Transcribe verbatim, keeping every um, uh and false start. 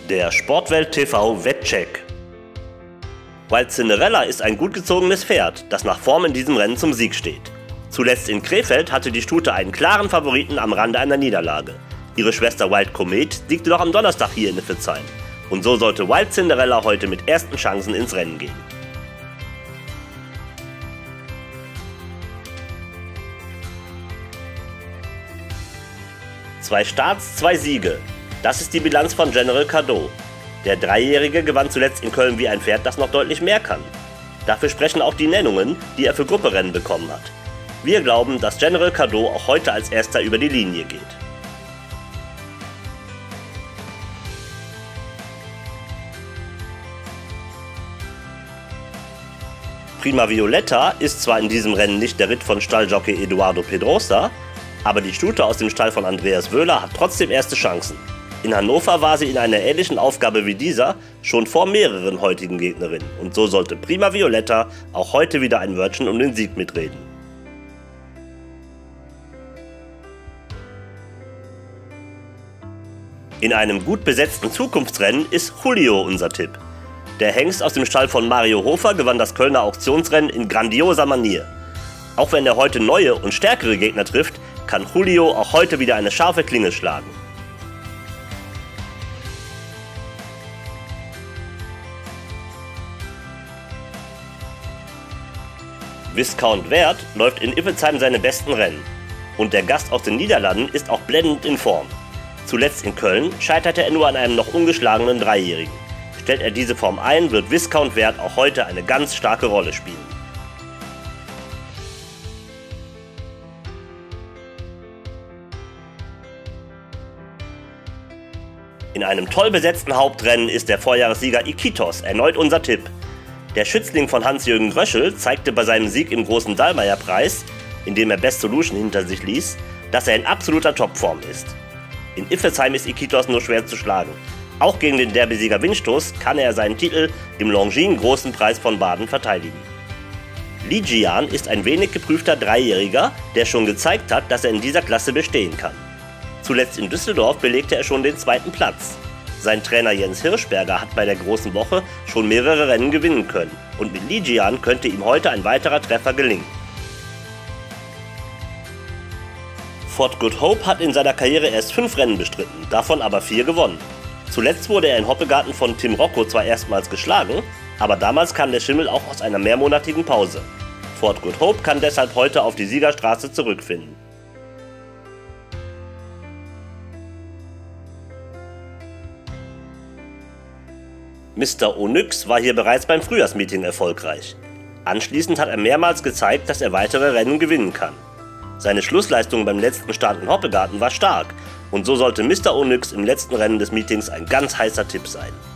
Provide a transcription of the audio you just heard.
Der Sportwelt T V Wettcheck. Wild Cinderella ist ein gut gezogenes Pferd, das nach Form in diesem Rennen zum Sieg steht. Zuletzt in Krefeld hatte die Stute einen klaren Favoriten am Rande einer Niederlage. Ihre Schwester Wild Comet siegte doch am Donnerstag hier in Iffezheim. Und so sollte Wild Cinderella heute mit ersten Chancen ins Rennen gehen. Zwei Starts, zwei Siege. Das ist die Bilanz von General Cadeau. Der Dreijährige gewann zuletzt in Köln wie ein Pferd, das noch deutlich mehr kann. Dafür sprechen auch die Nennungen, die er für Grupperennen bekommen hat. Wir glauben, dass General Cadeau auch heute als erster über die Linie geht. Prima Violetta ist zwar in diesem Rennen nicht der Ritt von Stalljockey Eduardo Pedrosa, aber die Stute aus dem Stall von Andreas Wöhler hat trotzdem erste Chancen. In Hannover war sie in einer ähnlichen Aufgabe wie dieser schon vor mehreren heutigen Gegnerinnen und so sollte Prima Violetta auch heute wieder ein Wörtchen um den Sieg mitreden. In einem gut besetzten Zukunftsrennen ist Julio unser Tipp. Der Hengst aus dem Stall von Mario Hofer gewann das Kölner Auktionsrennen in grandioser Manier. Auch wenn er heute neue und stärkere Gegner trifft, kann Julio auch heute wieder eine scharfe Klinge schlagen. Viscount Wert läuft in Iffezheim seine besten Rennen. Und der Gast aus den Niederlanden ist auch blendend in Form. Zuletzt in Köln scheiterte er nur an einem noch ungeschlagenen Dreijährigen. Stellt er diese Form ein, wird Viscount Wert auch heute eine ganz starke Rolle spielen. In einem toll besetzten Hauptrennen ist der Vorjahressieger Iquitos erneut unser Tipp. Der Schützling von Hans-Jürgen Gröschel zeigte bei seinem Sieg im großen Dallmayr-Preis, in dem er Best Solution hinter sich ließ, dass er in absoluter Topform ist. In Iffezheim ist Iquitos nur schwer zu schlagen. Auch gegen den Derbysieger Windstoß kann er seinen Titel im Longines Großen Preis von Baden verteidigen. Lijian ist ein wenig geprüfter Dreijähriger, der schon gezeigt hat, dass er in dieser Klasse bestehen kann. Zuletzt in Düsseldorf belegte er schon den zweiten Platz. Sein Trainer Jens Hirschberger hat bei der Großen Woche schon mehrere Rennen gewinnen können und mit Lijian könnte ihm heute ein weiterer Treffer gelingen. Fort Good Hope hat in seiner Karriere erst fünf Rennen bestritten, davon aber vier gewonnen. Zuletzt wurde er in Hoppegarten von Tim Rocco zwar erstmals geschlagen, aber damals kam der Schimmel auch aus einer mehrmonatigen Pause. Fort Good Hope kann deshalb heute auf die Siegerstraße zurückfinden. Mister Onyx war hier bereits beim Frühjahrsmeeting erfolgreich. Anschließend hat er mehrmals gezeigt, dass er weitere Rennen gewinnen kann. Seine Schlussleistung beim letzten Start in Hoppegarten war stark und so sollte Mister Onyx im letzten Rennen des Meetings ein ganz heißer Tipp sein.